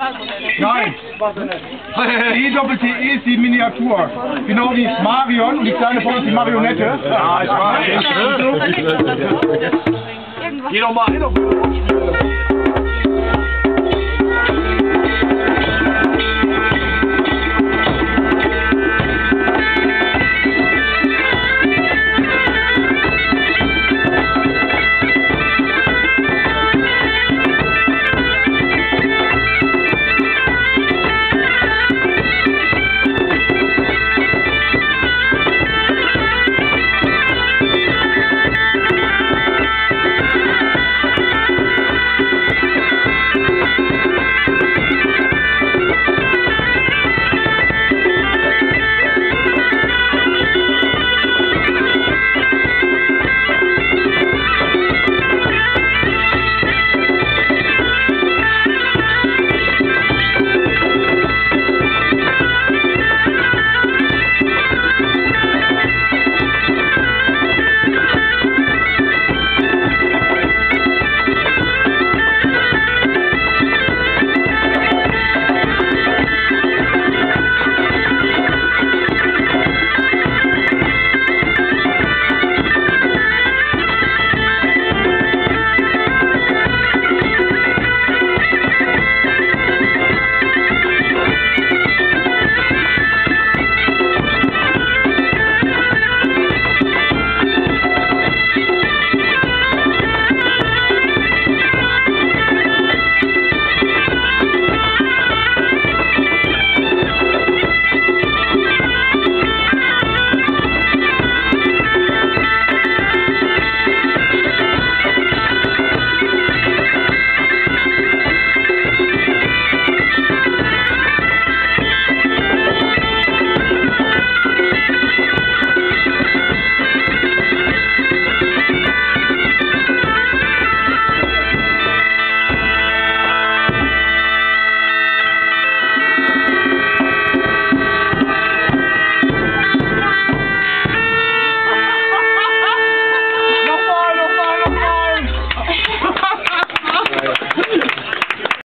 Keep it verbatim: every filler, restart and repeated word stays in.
Nein. E Doppel T E ist die Miniatur. Genau wie Marion und die kleine von uns die Marionette. Ja, ich weiß. Geh doch mal hin auf